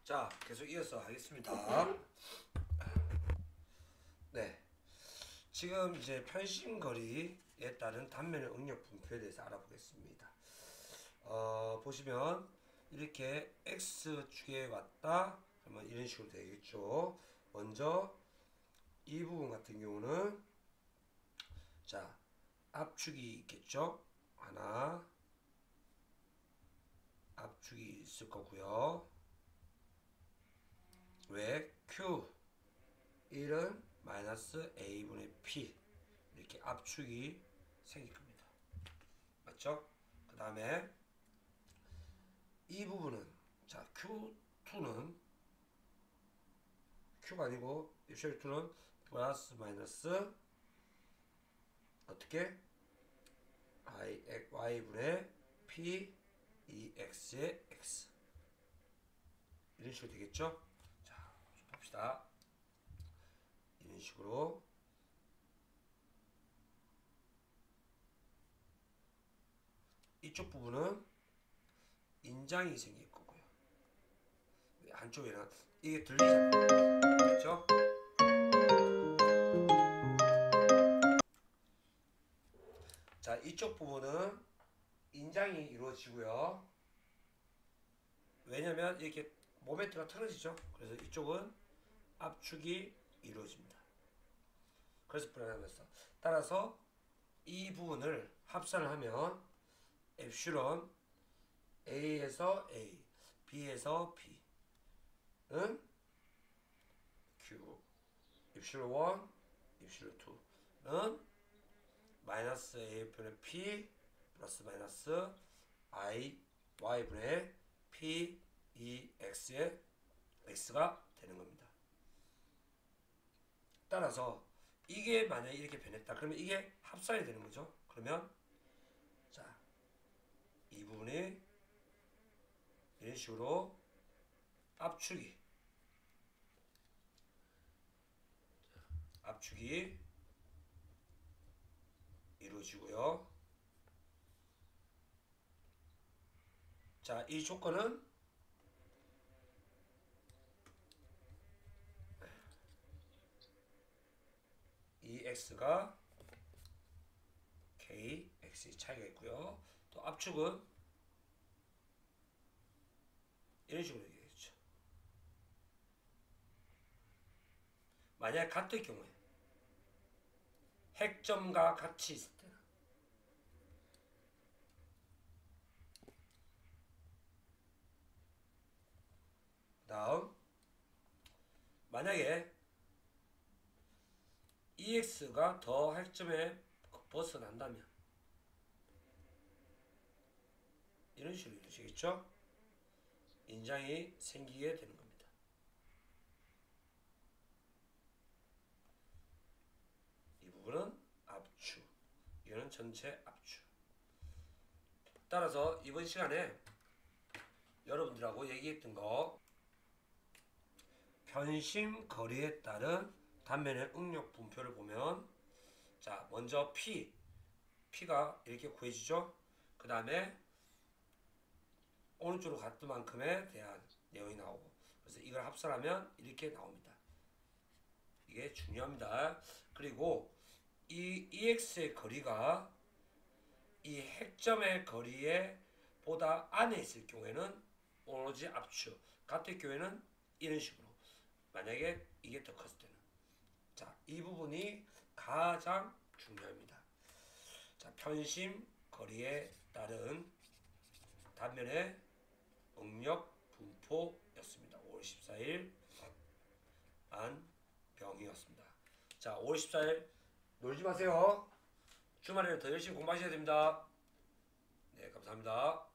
자, 계속 이어서 하겠습니다. 네. 지금 이제 편심거리에 따른 단면의 응력 분포에 대해서 알아보겠습니다. 보시면 이렇게 X축에 왔다 그러면 이런 식으로 되겠죠. 먼저 이 부분 같은 경우는 자, 압축이 있겠죠. 하나 압축이 있을 거고요. 왜? Q 1은 마이너스 A분의 P 이렇게 압축이 생길 겁니다. 맞죠? 그 다음에 이 부분은 자 Q2는 Q가 아니고 입실2는 플러스 마이너스 어떻게? Y분의 P EX의 X 이런 식으로 되겠죠? 자, 봅시다. 이런 식으로 이쪽 부분은 인장이 생길 거고요. 한쪽에는 이게 들리잖아요. 그렇죠? 자, 이쪽 부분은 인장이 이루어지고요. 왜냐면 이렇게 모멘트가 틀어지죠. 그래서 이쪽은 압축이 이루어집니다. 그래서 불안하면서 따라서 이 부분을 합산을 하면 엡실론 A에서 A, B에서 B는 Q, 엡실론 1, 엡실론 2는 마이너스 A분의 P 플러스 마이너스 I, Y분의 P, E, X의 X가 되는 겁니다. 따라서 이게 만약에 이렇게 변했다. 그러면 이게 합산이 되는 거죠. 그러면 자, 이 부분이 이런 식으로 압축이 이루어지고요. 자, 이 조건은 이 x가 k, x의 차이가 있고요. 또 압축은 이런 식으로 되겠죠. 만약 같을 경우에 핵점과 같이 있을 때는 다음 만약에 EX가 더 핵점에 벗어난다면 이런 식으로 이루어지겠죠. 인장이 생기게 되는 겁니다. 이 부분은 압축, 이거는 전체 압축. 따라서 이번 시간에 여러분들하고 얘기했던 거 편심 거리에 따른 단면의 응력 분표를 보면 자, 먼저 P가 이렇게 구해지죠. 그 다음에 오른쪽으로 갔던 만큼에 대한 내용이 나오고 그래서 이걸 합산하면 이렇게 나옵니다. 이게 중요합니다. 그리고 이 EX의 거리가 이 핵점의 거리에 보다 안에 있을 경우에는 오로지 압축, 같을 경우에는 이런 식으로 만약에 이게 더 컸을 때는 자, 이 부분이 가장 중요합니다. 자, 편심 거리에 따른 단면의 응력 분포였습니다. 5월 14일 안병이었습니다. 자, 5월 14일 놀지 마세요. 주말에는 더 열심히 공부하셔야 됩니다. 네, 감사합니다.